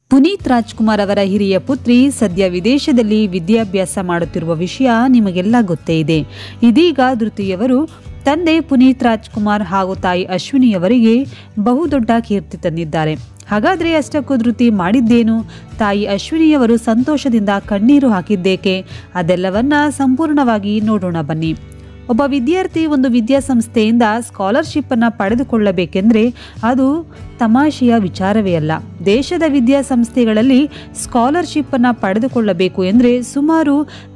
ಪುನೀತ್ ರಾಜ್ಕುಮಾರ್ ಅವರ ಹಿರಿಯ ಪುತ್ರಿ ಸದ್ಯ ವಿದೇಶದಲ್ಲಿ ವಿದ್ಯಾಭ್ಯಾಸ ಮಾಡುತ್ತಿರುವ ವಿಷಯ ನಿಮಗೆಲ್ಲ ಗೊತ್ತೇ ಇದೆ. ಇದೀಗ ಧೃತಿಯವರು ತಂದೆ ಪುನೀತ್ ರಾಜ್ಕುಮಾರ್ ಹಾಗೂ ತಾಯಿ ಅಶ್ವಿನಿಯವರಿಗೆ ಬಹುದೊಡ್ಡ ಕೀರ್ತಿ ತಂದಿದ್ದಾರೆ. ಹಾಗಾದರೆ ಅಷ್ಟಕ್ಕೂ ಧೃತಿ ಮಾಡಿದ್ದೇನು? ತಾಯಿ ಅಶ್ವಿನಿಯವರು ಸಂತೋಷದಿಂದ ಕಣ್ಣೀರು ಹಾಕಿದ್ದೇಕೆ? ಅದೆಲ್ಲವನ್ನ ಸಂಪೂರ್ಣವಾಗಿ ನೋಡೋಣ ಬನ್ನಿ. ಒಬ್ಬ ವಿದ್ಯಾರ್ಥಿ ಒಂದು ವಿದ್ಯಾಸಂಸ್ಥೆಯಿಂದ ಸ್ಕಾಲರ್ಶಿಪ್ ಅನ್ನು ಪಡೆದುಕೊಳ್ಳಬೇಕೆಂದರೆ ಅದು ತಮಾಷೆಯ ವಿಚಾರವೇ ಅಲ್ಲ. ದೇಶದ ವಿದ್ಯಾಸಂಸ್ಥೆಗಳಲ್ಲಿ ಸ್ಕಾಲರ್ಶಿಪ್ ಅನ್ನು ಪಡೆದುಕೊಳ್ಳಬೇಕು ಎಂದರೆ ಸುಮಾರು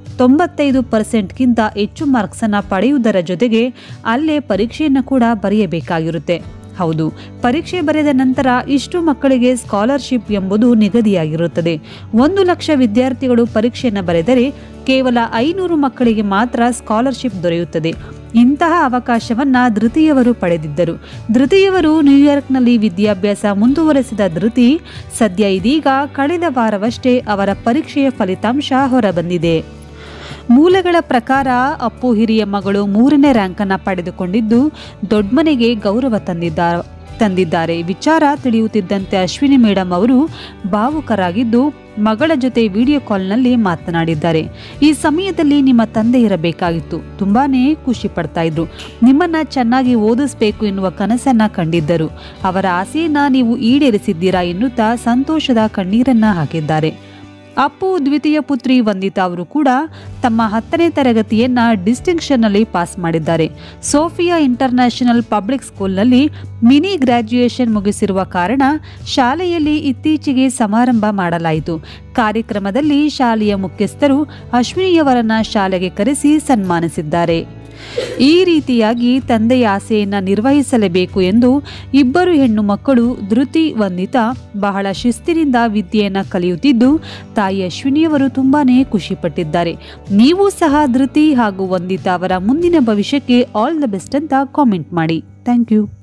95%ಗಿಂತ ಹೆಚ್ಚು ಮಾರ್ಕ್ಸನ್ನು ಪಡೆಯುವುದರ ಜೊತೆಗೆ ಅಲ್ಲೇ ಪರೀಕ್ಷೆಯನ್ನು ಕೂಡ ಬರೆಯಬೇಕಾಗಿರುತ್ತೆ. ಹೌದು, ಪರೀಕ್ಷೆ ಬರೆದ ನಂತರ ಇಷ್ಟು ಮಕ್ಕಳಿಗೆ ಸ್ಕಾಲರ್ಶಿಪ್ ಎಂಬುದು ನಿಗದಿಯಾಗಿರುತ್ತದೆ. 1 ಲಕ್ಷ ವಿದ್ಯಾರ್ಥಿಗಳು ಪರೀಕ್ಷೆಯನ್ನು ಬರೆದರೆ ಕೇವಲ 500 ಮಕ್ಕಳಿಗೆ ಮಾತ್ರ ಸ್ಕಾಲರ್ಶಿಪ್ ದೊರೆಯುತ್ತದೆ. ಇಂತಹ ಅವಕಾಶವನ್ನ ಧೃತಿಯವರು ಪಡೆದಿದ್ದರು. ಧೃತಿಯವರು ನ್ಯೂಯಾರ್ಕ್ನಲ್ಲಿ ವಿದ್ಯಾಭ್ಯಾಸ ಮುಂದುವರೆಸಿದ ಧೃತಿ ಸದ್ಯ ಇದೀಗ ಕಳೆದ ವಾರವಷ್ಟೇ ಅವರ ಪರೀಕ್ಷೆಯ ಫಲಿತಾಂಶ ಹೊರಬಂದಿದೆ. ಮೂಲಗಳ ಪ್ರಕಾರ ಅಪ್ಪು ಹಿರಿಯ ಮಗಳು 3ನೇ ರ್ಯಾಂಕನ್ನು ಪಡೆದುಕೊಂಡಿದ್ದು ದೊಡ್ಡಮನೆಗೆ ಗೌರವ ತಂದಿದ್ದಾರೆ. ವಿಚಾರ ತಿಳಿಯುತ್ತಿದ್ದಂತೆ ಅಶ್ವಿನಿ ಮೇಡಮ್ ಅವರು ಭಾವುಕರಾಗಿದ್ದು ಮಗಳ ಜೊತೆ ವಿಡಿಯೋ ಕಾಲ್ನಲ್ಲಿ ಮಾತನಾಡಿದ್ದಾರೆ. ಈ ಸಮಯದಲ್ಲಿ ನಿಮ್ಮ ತಂದೆ ಇರಬೇಕಾಗಿತ್ತು, ತುಂಬಾನೇ ಖುಷಿ ಪಡ್ತಾ ಇದ್ರು. ನಿಮ್ಮನ್ನ ಚೆನ್ನಾಗಿ ಓದಿಸ್ಬೇಕು ಎನ್ನುವ ಕನಸನ್ನ ಕಂಡಿದ್ದರು. ಅವರ ಆಸೆಯನ್ನ ನೀವು ಈಡೇರಿಸಿದ್ದೀರಾ ಎನ್ನುತ್ತಾ ಸಂತೋಷದ ಕಣ್ಣೀರನ್ನ ಹಾಕಿದ್ದಾರೆ. ಅಪ್ಪು ದ್ವಿತೀಯ ಪುತ್ರಿ ವಂದಿತಾ ಅವರು ಕೂಡ ತಮ್ಮ 10ನೇ ತರಗತಿಯನ್ನ ಡಿಸ್ಟಿಂಕ್ಷನ್ನಲ್ಲಿ ಪಾಸ್ ಮಾಡಿದ್ದಾರೆ. ಸೋಫಿಯಾ ಇಂಟರ್ನ್ಯಾಷನಲ್ ಪಬ್ಲಿಕ್ ಸ್ಕೂಲ್ನಲ್ಲಿ ಮಿನಿ ಗ್ರಾಜ್ಯುಯೇಷನ್ ಮುಗಿಸಿರುವ ಕಾರಣ ಶಾಲೆಯಲ್ಲಿ ಇತ್ತೀಚೆಗೆ ಸಮಾರಂಭ ಮಾಡಲಾಯಿತು. ಕಾರ್ಯಕ್ರಮದಲ್ಲಿ ಶಾಲೆಯ ಮುಖ್ಯಸ್ಥರು ಅಶ್ವಿನಿಯವರನ್ನ ಶಾಲೆಗೆ ಕರೆಸಿ ಸನ್ಮಾನಿಸಿದ್ದಾರೆ. ಈ ರೀತಿಯಾಗಿ ತಂದೆಯ ಆಸೆಯನ್ನು ನಿರ್ವಹಿಸಲೇಬೇಕು ಎಂದು ಇಬ್ಬರು ಹೆಣ್ಣು ಮಕ್ಕಳು ಧೃತಿ ವಂದಿತಾ ಬಹಳ ಶಿಸ್ತಿನಿಂದ ವಿದ್ಯೆಯನ್ನು ಕಲಿಯುತ್ತಿದ್ದು ತಾಯಿ ಅಶ್ವಿನಿಯವರು ತುಂಬಾನೇ ಖುಷಿಪಟ್ಟಿದ್ದಾರೆ. ನೀವು ಸಹ ಧೃತಿ ಹಾಗೂ ವಂದಿತಾ ಅವರ ಮುಂದಿನ ಭವಿಷ್ಯಕ್ಕೆ ಆಲ್ ದ ಬೆಸ್ಟ್ ಅಂತ ಕಾಮೆಂಟ್ ಮಾಡಿ. Thank you.